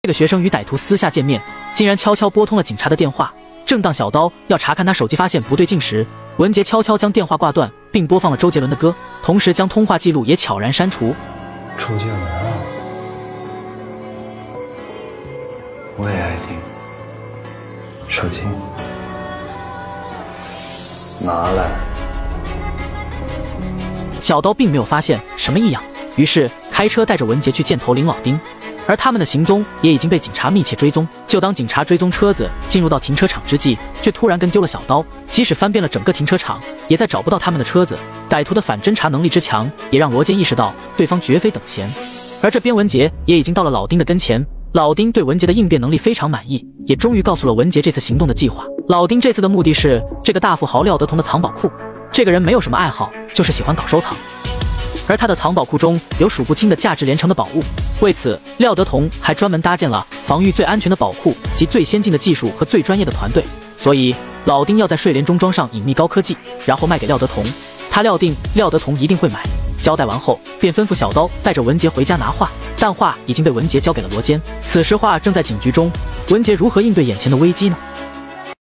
个学生与歹徒私下见面，竟然悄悄拨通了警察的电话。正当小刀要查看他手机，发现不对劲时，文杰悄悄将电话挂断，并播放了周杰伦的歌，同时将通话记录也悄然删除。 周杰伦啊，我也爱听。手机拿来。 小刀并没有发现什么异样，于是开车带着文杰去见头领老丁。而他们的行踪也已经被警察密切追踪。就当警察追踪车子进入到停车场之际，却突然跟丢了小刀。即使翻遍了整个停车场，也再找不到他们的车子。歹徒的反侦查能力之强，也让罗坚意识到对方绝非等闲。而这边文杰也已经到了老丁的跟前。老丁对文杰的应变能力非常满意，也终于告诉了文杰这次行动的计划。老丁这次的目的是这个大富豪廖德同的藏宝库。这个人没有什么爱好，就是喜欢搞收藏。而他的藏宝库中有数不清的价值连城的宝物，为此廖德同还专门搭建了防御最安全的宝库及最先进的技术和最专业的团队。所以老丁要在睡莲中装上隐秘高科技，然后卖给廖德同。他料定廖德同一定会买。交代完后，便吩咐小刀带着文杰回家拿画，但画已经被文杰交给了罗坚。此时画正在警局中，文杰如何应对眼前的危机呢？